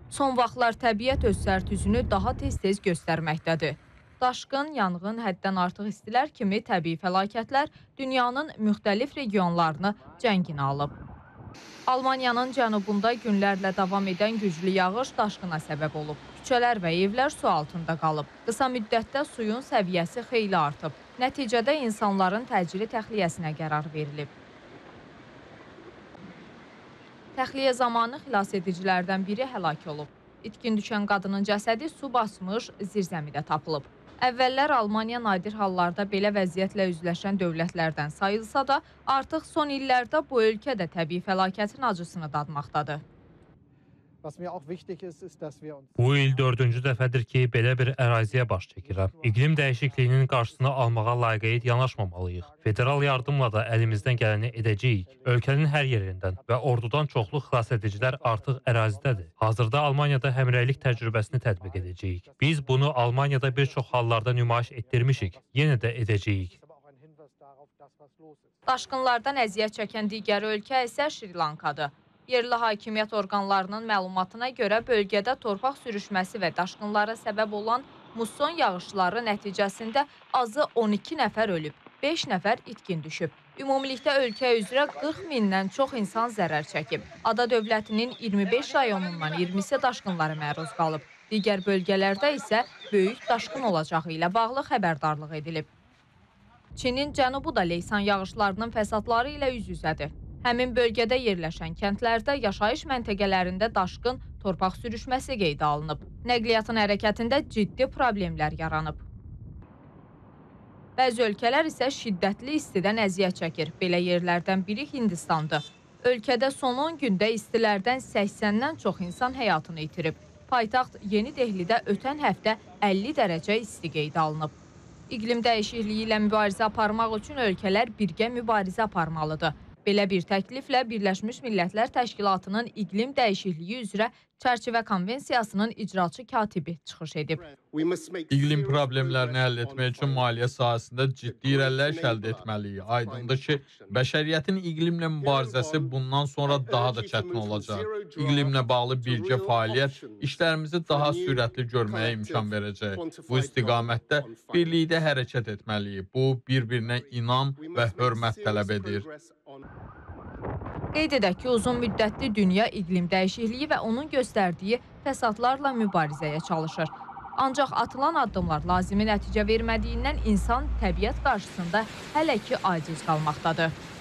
Son vaxtlar təbiət öz sərt üzünü daha tez-tez göstərməkdədir. Daşqın, yanğın, həddən artıq istilər kimi təbii fəlakətlər dünyanın müxtəlif regionlarını cənginə alıb. Almaniyanın cənubunda günlərlə davam edən güclü yağış daşqına səbəb olub. Küçələr və evlər su altında qalıb. Qısa müddətdə suyun səviyyəsi xeyli artıb. Nəticədə insanların təcili təxliyəsinə qərar verilib. Təxliyə zamanı xilasedicilərdən biri həlak olub. İtkin düşən qadının cəsədi su basmış zirzəmidə tapılıb. Əvvəllər Almaniya nadir hallarda belə vəziyyətlə üzləşən dövlətlərdən sayılsa da, artıq son illərdə bu ölkə də təbii fəlakətin acısını dadmaqdadır. Bu il 4-cü dəfədir ki, belə bir əraziyə baş çəkirəm. İqlim dəyişikliyinin qarşısını almağa laqeyd yanaşmamalıyıq. Federal yardımla da əlimizdən gələni edəcəyik. Ölkənin hər yerindən və ordudan çoxlu xilasedicilər artıq ərazidədir. Hazırda Almaniyada həmrəylik təcrübəsini tətbiq edəcəyik. Biz bunu Almaniyada bir çox hallarda nümayiş etdirmişik. Yenə də edəcəyik. Daşqınlardan əziyyət çəkən digər ölkə isə Şri Lankadır. Yerli hakimiyyət orqanlarının məlumatına görə bölgədə torpaq sürüşməsi və daşqınlara səbəb olan musson yağışları nəticəsində azı 12 nəfər ölüb, 5 nəfər itkin düşüb. Ümumilikdə ölkə üzrə 40 mindən çox insan zərər çəkib. Ada dövlətinin 25 rayonundan 20-si daşqınlara məruz qalıb. Digər bölgələrdə isə böyük daşqın olacağı ilə bağlı xəbərdarlıq edilib. Çinin cənubu da leysan yağışlarının fəsadları ilə üz-üzədir. Həmin bölgədə yerləşən kəndlərdə yaşayış məntəqələrində daşqın, torpaq sürüşməsi qeydə alınıb. Nəqliyyatın hərəkətində ciddi problemlər yaranıb. Bəzi ölkələr isə şiddətli istidən əziyyət çəkir. Belə yerlərdən biri Hindistandır. Ölkədə son 10 gündə istilərdən 80-dən çox insan həyatını itirib. Paytaxt Yeni Dehlidə ötən həftə 50 dərəcə isti qeydə alınıb. İqlim dəyişikliyi ilə mübarizə aparmaq üçün ölkələr birgə mübarizə aparmalıdır. Belə bir təkliflə Birləşmiş Millətlər Təşkilatının İqlim Dəyişikliyi üzrə Çərçivə Konvensiyasının icraçı katibi çıxış edib. İqlim problemlərini həll etmək üçün maliyyə sahəsində ciddi irəliləyiş əldə etməliyik. Aydındır ki, bəşəriyyətin iqlimlə mübarizəsi bundan sonra daha da çətin olacaq. İqlimlə bağlı birgə fəaliyyət işlərimizi daha sürətli görməyə imkan verəcək. Bu istiqamətdə birlikdə hərəkət etməliyik. Bu, bir-birinə inam və hörmət tələb edir. Qeyd edək ki, uzun müddətli dünya iqlim dəyişikliyi və onun göstərdiyi fəsadlarla mübarizəyə çalışır. Ancaq atılan addımlar lazımi nəticə vermədiyindən insan təbiət qarşısında hələ ki aciz qalmaqdadır.